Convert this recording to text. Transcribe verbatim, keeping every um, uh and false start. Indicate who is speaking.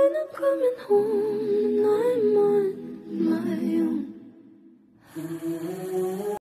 Speaker 1: when I'm coming home and I'm on my own.